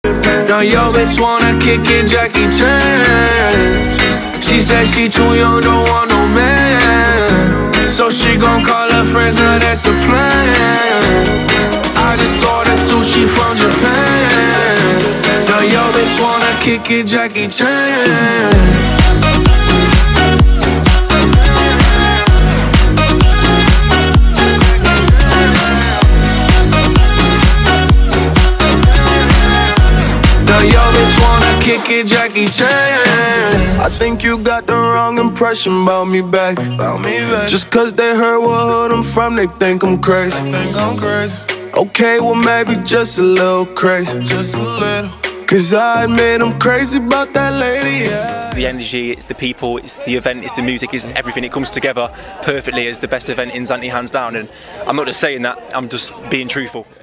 Now yo bitch wanna kick it, Jackie Chan. She said she too young, don't want no man, so she gon' call her friends, now that's a plan. I just ordered sushi from Japan. Now yo bitch wanna kick it, Jackie Chan. Yo, bitch wanna kick it, Jackie Chan. I think you got the wrong impression about me back. Just cause they heard what hood I'm from, they think I'm crazy. Okay, well maybe just a little crazy. Cause I admit I'm crazy about that lady, yeah. It's the energy, it's the people, it's the event, it's the music, it's everything. It comes together perfectly as the best event in Zante, hands down. And I'm not just saying that, I'm just being truthful.